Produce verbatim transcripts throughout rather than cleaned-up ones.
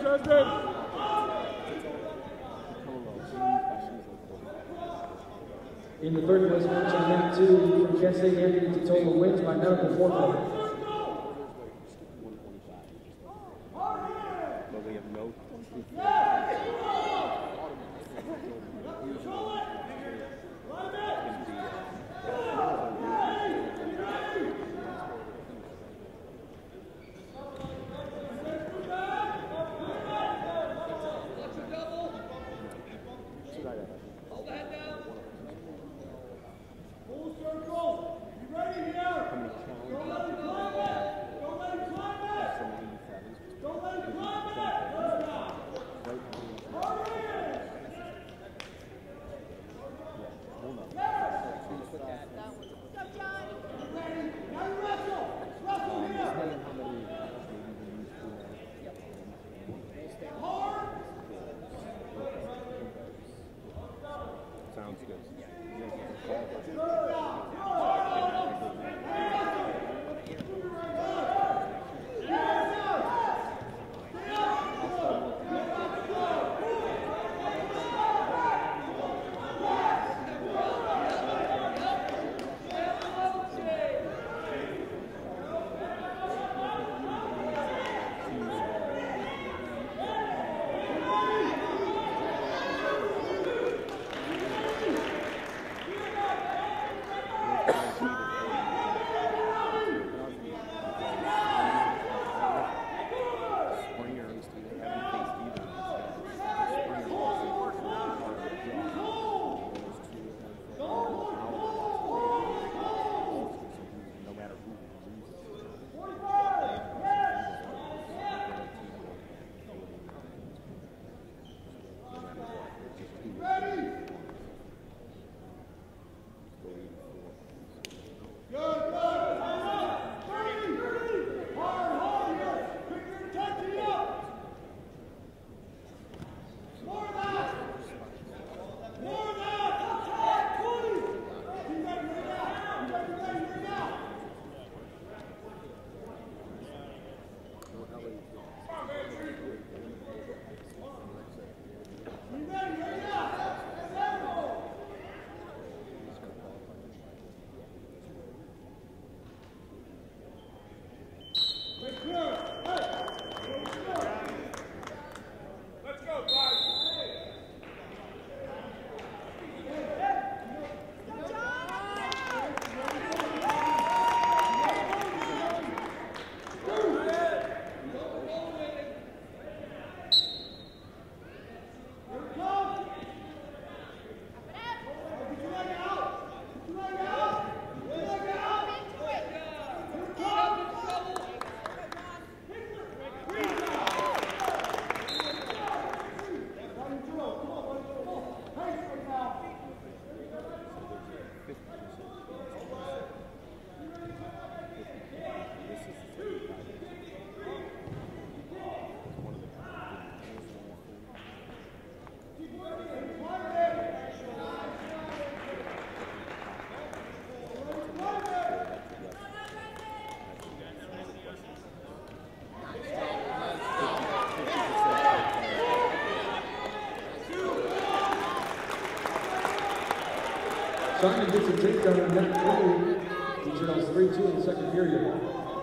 In the third place match on map two, from Kent State, Anthony Totola wins by medical forfeit. But we have no Simon gets a takedown on net three. He trails three two in the second period.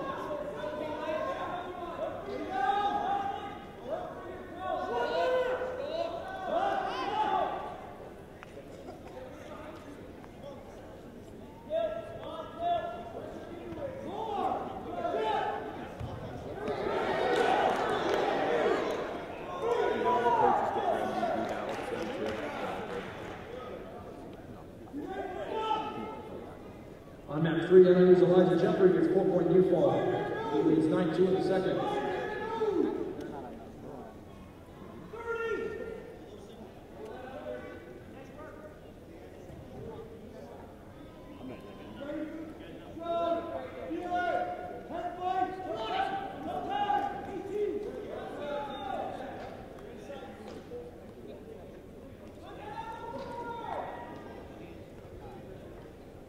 On map three, N I U's Elijah Jeffrey gets four-point new fall. He leads nine two in the second.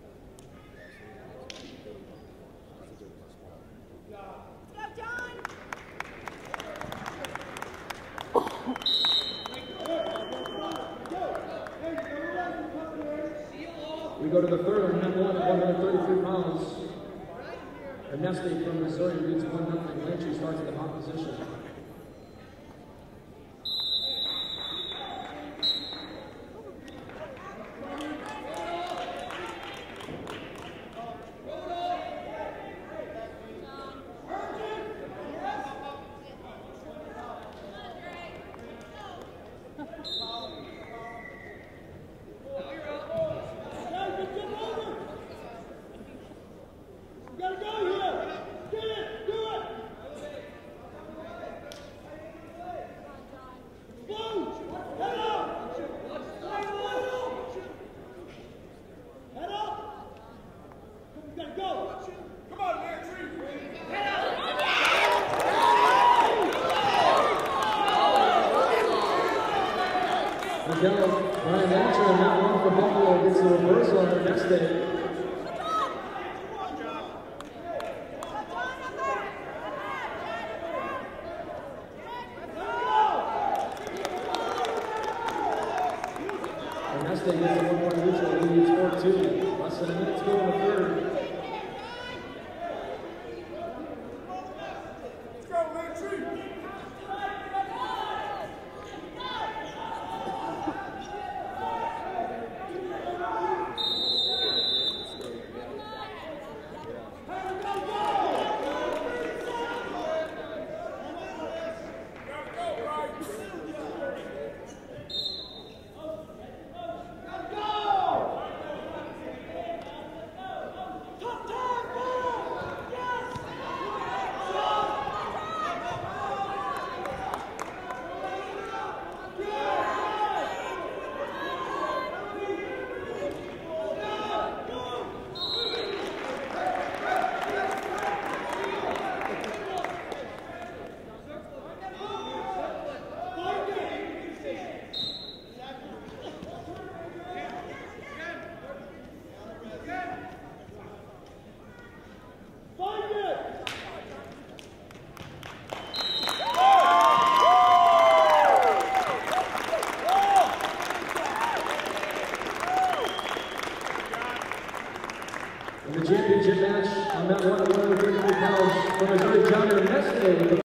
Go, John! Ernesti from Missouri leads one nothing. Lynch starts at the hot position. Ryan Asher on that one for Buffalo gets the reversal on Ernesti. Ernesti gets a one-point neutral, leads four two. Less than a minute to go in the third. In the championship match on that one, one hundred thirty-three pounds, from Missouri, John Ernesti.